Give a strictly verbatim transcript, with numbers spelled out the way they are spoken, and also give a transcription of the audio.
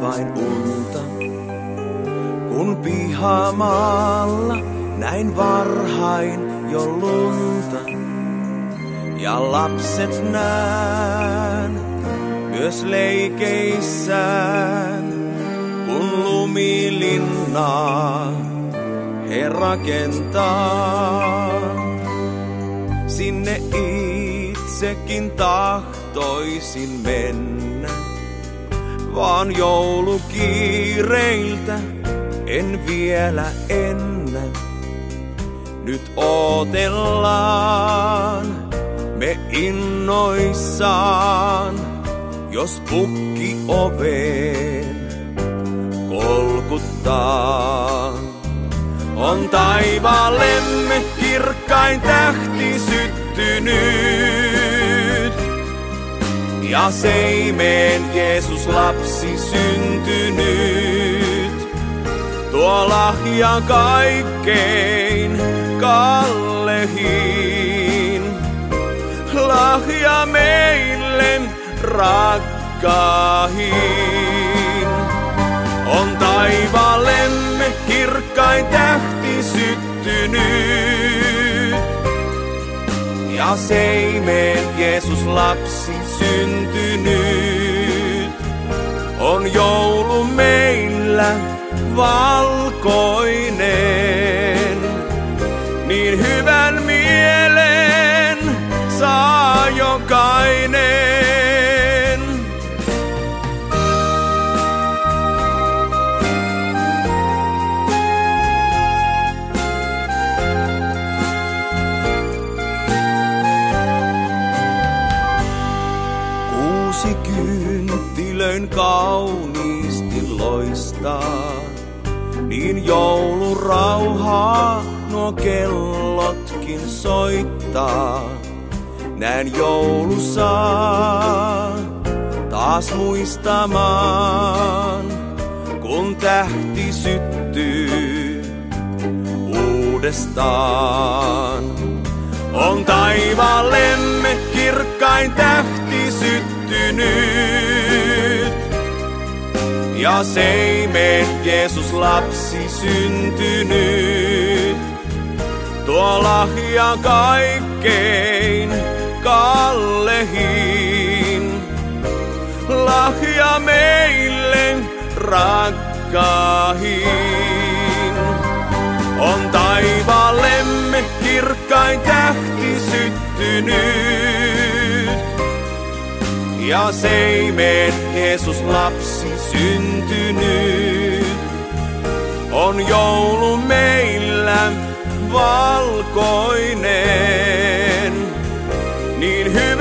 vain unta. Kun pihamaalla näin varhain jo lunta, ja lapset näen myös leikeissään, kun lumilinnaa he rakentaa. Sinne itsekin tahtoisin mennä, vaan joulukiireiltä en vielä ennä. Nyt ootellaan me innoissaan, jos pukki oveen kolkuttaa. On taivaallemme kirkkain tähti syttynyt, ja seimeen Jeesus lapsi syntynyt. Tuo lahja kaikkein kallehin, lahja meille rakkaahin. On taivaallemme kirkkain tähti syttynyt, ja seimeen Jeesus lapsi syntynyt. On joulu meillä valkoinen, niin hyvän mielen saa jokainen. Kuusi kynttilöin kauniisti loistaa, niin joulurauhaa nuo kellotkin soittaa. Näin joulu saa taas muistamaan, kun tähti syttyy uudestaan. On taivaallemme kirkkain tähti syttynyt, ja seimeen Jeesus lapsi syntynyt. Tuo lahja kaikkein kallehin, lahja meille rakkaahin. On taivaallemme kirkkain tähti syttynyt, ja seimeen Jeesus lapsi syntynyt. On joulu meillä valkoinen, niin hyvä